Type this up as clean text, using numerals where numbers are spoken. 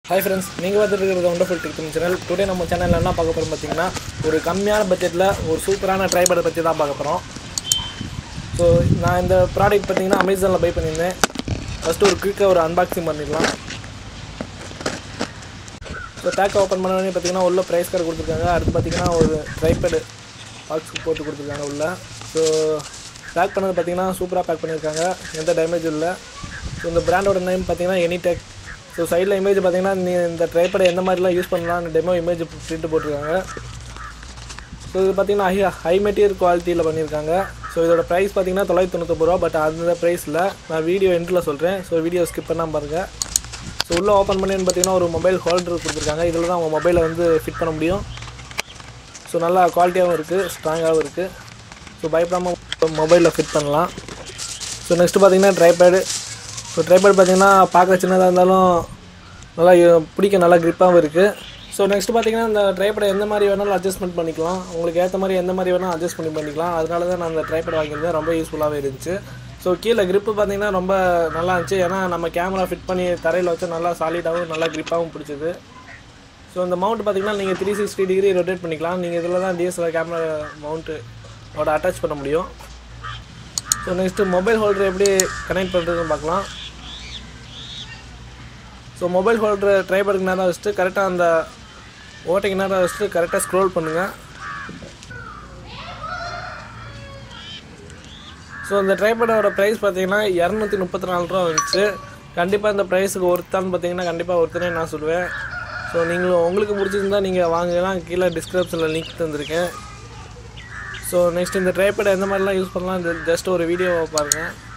Hi friends, நீங்கள் பார்த்துட்டு இருக்கிறது வண்டர்ஃபுல் டெக் சேனல். டுடே நம்ம சேனலில் என்ன பார்க்க போகிறோம் பார்த்தீங்கன்னா, ஒரு கம்மியான பட்ஜெட்டில் ஒரு சூப்பரான ட்ரைபேடை பற்றி தான் பார்க்க போகிறோம். ஸோ நான் இந்த ப்ராடக்ட் பார்த்தீங்கன்னா அமேசானில் பை பண்ணியிருந்தேன். ஃபஸ்ட்டு ஒரு குயிக்காக ஒரு அன்பாக்சிங் பண்ணிடலாம். ஸோ பேக்கை ஓப்பன் பண்ணோடனே பார்த்தீங்கன்னா உள்ள ப்ரைஸ் கார்டு கொடுத்துருக்காங்க. அடுத்து பார்த்தீங்கன்னா ஒரு ட்ரைபேடு பாக்ஸ் போட்டு கொடுத்துருக்காங்க உள்ள. ஸோ பேக் பண்ணது பார்த்தீங்கன்னா சூப்பராக பேக் பண்ணியிருக்காங்க, எந்த டேமேஜும் இல்லை. ஸோ இந்த பிராண்டோட நேம் பார்த்தீங்கன்னா எனிடெக். ஸோ சைடில் இமேஜ் பார்த்தீங்கன்னா இந்த ட்ரைபேடை எந்த மாதிரிலாம் யூஸ் பண்ணலாம்னு டெமோ இமேஜ் பிரிண்ட் போட்டிருக்காங்க. ஸோ இது பார்த்தீங்கன்னா ஹை மெட்டீரியல் குவாலிட்டியில் பண்ணியிருக்காங்க. ஸோ இதோட ப்ரைஸ் பார்த்தீங்கன்னா 999 ரூபா. பட் அந்த ப்ரைஸில் நான் வீடியோ எண்டில் சொல்கிறேன். ஸோ வீடியோ ஸ்கிப் பண்ணாமல் பாருங்கள். ஸோ உள்ளே ஓப்பன் பண்ணின்னு பார்த்தீங்கன்னா ஒரு மொபைல் ஹோல்டர் கொடுத்துருக்காங்க. இதில் தான் உங்கள் மொபைலை வந்து ஃபிட் பண்ண முடியும். ஸோ நல்லா குவாலிட்டியாகவும் இருக்குது, ஸ்ட்ராங்காகவும் இருக்குது. ஸோ பயப்படாமல் மொபைலில் ஃபிட் பண்ணலாம். ஸோ நெக்ஸ்ட்டு பார்த்தீங்கன்னா ட்ரைபேடு. ஸோ ட்ரைபேட் பார்த்தீங்கன்னா பார்க்க சின்னதாக இருந்தாலும் நல்லா பிடிக்க நல்லா க்ரிப்பாகவும் இருக்குது. ஸோ நெக்ஸ்ட்டு பார்த்தீங்கன்னா இந்த ட்ரைபேடை எந்த மாதிரி வேணாலும் அட்ஜஸ்ட்மெண்ட் பண்ணிக்கலாம். உங்களுக்கு ஏற்ற மாதிரி எந்த மாதிரி வேணாலும் அட்ஜஸ்ட் பண்ணிக்கலாம். அதனால தான் நான் அந்த ட்ரைபேட் வாங்கியிருந்தேன். ரொம்ப யூஸ்ஃபுல்லாகவே இருந்துச்சு. ஸோ கீழே க்ரிப்பு பார்த்தீங்கன்னா ரொம்ப நல்லா இருந்துச்சு. ஏன்னா நம்ம கேமரா ஃபிட் பண்ணி தரையில் வச்சு நல்லா சாலிடாகவும் நல்லா க்ரிப்பாகவும் பிடிச்சிது. ஸோ இந்த மவுண்ட் பார்த்தீங்கன்னா நீங்கள் 360 டிகிரி ரொட்டேட் பண்ணிக்கலாம். நீங்கள் இதில் தான் DSLR கேமரா மவுண்ட்டோட அட்டாச் பண்ண முடியும். ஸோ நெக்ஸ்ட்டு மொபைல் ஹோல்டர் எப்படி கனெக்ட் பண்ணுறதுன்னு பார்க்கலாம். ஸோ மொபைல் ஹோல்டர் ட்ரைபேடுக்கு நேரம் வச்சுட்டு கரெக்டாக அந்த ஓட்டைக்கு நேரம் வச்சுட்டு கரெக்டாக ஸ்க்ரோல் பண்ணுங்கள். ஸோ இந்த ட்ரைபேடோட ப்ரைஸ் பார்த்தீங்கன்னா 234 ரூபா வந்துச்சு. கண்டிப்பாக இந்த ப்ரைஸுக்கு ஒருத்தான்னு பார்த்தீங்கன்னா கண்டிப்பாக ஒருத்தனே நான் சொல்லுவேன். ஸோ நீங்களும் உங்களுக்கு பிடிச்சிருந்தா நீங்கள் வாங்கலாம். கீழே டிஸ்கிரிப்ஷனில் லிங்க் தந்திருக்கேன். ஸோ நெக்ஸ்ட் இந்த ட்ரைபேடை எந்த மாதிரிலாம் யூஸ் பண்ணலாம், இந்த ஜஸ்ட் ஒரு வீடியோவை பாருங்கள்.